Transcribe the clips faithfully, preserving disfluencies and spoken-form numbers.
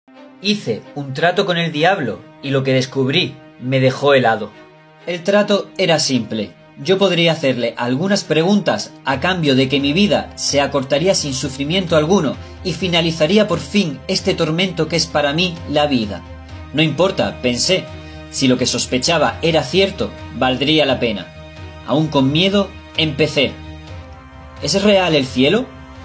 Hice un trato con el diablo y lo que descubrí me dejó helado. El trato era simple. Yo podría hacerle algunas preguntas a cambio de que mi vida se acortaría sin sufrimiento alguno y finalizaría por fin este tormento que es para mí la vida. No importa, pensé, si lo que sospechaba era cierto, valdría la pena. Aún con miedo, empecé. ¿Es real el cielo?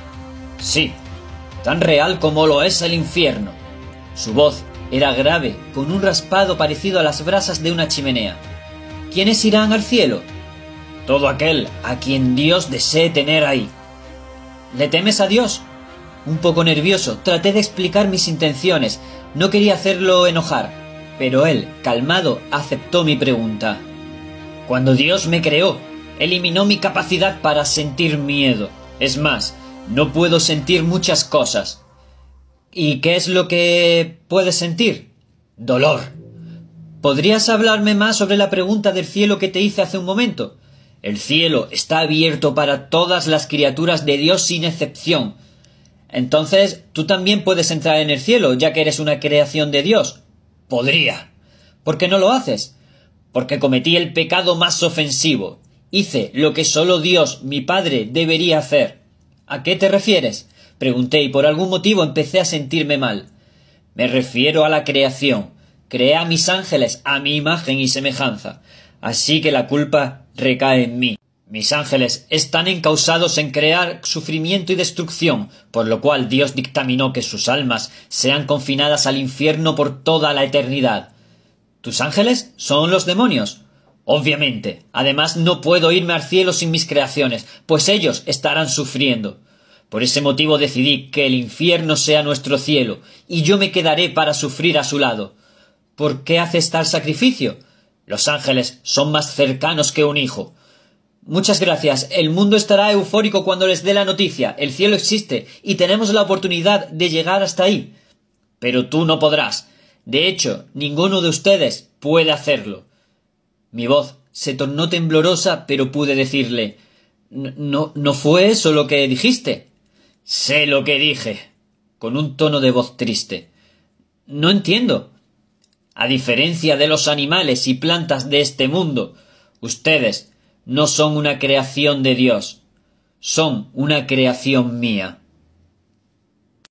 Sí, tan real como lo es el infierno. Su voz era grave, con un raspado parecido a las brasas de una chimenea. ¿Quiénes irán al cielo? Todo aquel a quien Dios desee tener ahí. ¿Le temes a Dios? Un poco nervioso, traté de explicar mis intenciones. No quería hacerlo enojar, pero él, calmado, aceptó mi pregunta. Cuando Dios me creó, eliminó mi capacidad para sentir miedo. Es más, no puedo sentir muchas cosas. ¿Y qué es lo que puedes sentir? Dolor. ¿Podrías hablarme más sobre la pregunta del cielo que te hice hace un momento? El cielo está abierto para todas las criaturas de Dios sin excepción. Entonces, tú también puedes entrar en el cielo, ya que eres una creación de Dios. Podría. ¿Por qué no lo haces? Porque cometí el pecado más ofensivo. Hice lo que solo Dios, mi Padre, debería hacer. ¿A qué te refieres? Pregunté y por algún motivo empecé a sentirme mal. Me refiero a la creación. Creé a mis ángeles a mi imagen y semejanza. Así que la culpa recae en mí. Mis ángeles están encausados en crear sufrimiento y destrucción, por lo cual Dios dictaminó que sus almas sean confinadas al infierno por toda la eternidad. ¿Tus ángeles son los demonios? Obviamente. Además, no puedo irme al cielo sin mis creaciones, pues ellos estarán sufriendo. Por ese motivo decidí que el infierno sea nuestro cielo, y yo me quedaré para sufrir a su lado. ¿Por qué haces tal sacrificio? Los ángeles son más cercanos que un hijo. Muchas gracias. El mundo estará eufórico cuando les dé la noticia. El cielo existe, y tenemos la oportunidad de llegar hasta ahí. Pero tú no podrás. De hecho, ninguno de ustedes puede hacerlo. Mi voz se tornó temblorosa, pero pude decirle, «No, no fue eso lo que dijiste». «Sé lo que dije», con un tono de voz triste. «No entiendo». A diferencia de los animales y plantas de este mundo, ustedes no son una creación de Dios, son una creación mía.